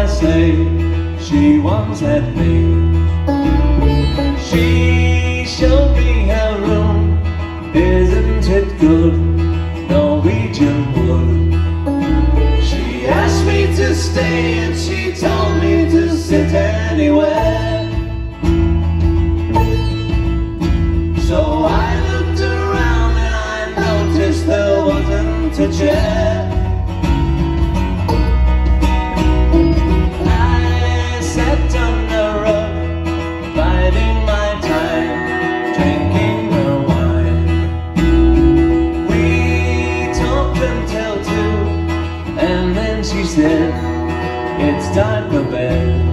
say she once had me. She showed me her room, isn't it good? Norwegian wood. She asked me to stay and she told me to sit anywhere. So I looked around and I noticed there wasn't a chair. I sat on the rug, biding my time, drinking her wine. We talked until 2, and then she said, "It's time for bed."